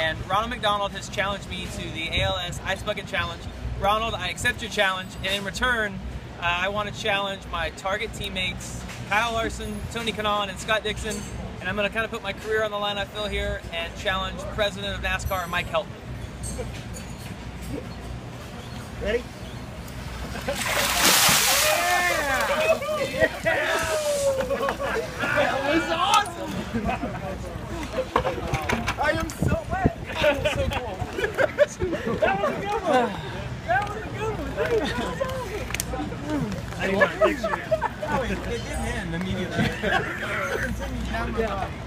and Ronald McDonald has challenged me to the ALS Ice Bucket Challenge. Ronald, I accept your challenge, and in return, I want to challenge my Target teammates, Kyle Larson, Tony Kanaan, and Scott Dixon, and I'm going to kind of put my career on the line, I feel, here, and challenge President of NASCAR, Mike Helton. Ready? Yeah! That was awesome! I am so wet! That was so cool. That was a good one! That was a good one! That was awesome! I need my picture. Oh, it didn't end immediately. It continued down the bottom.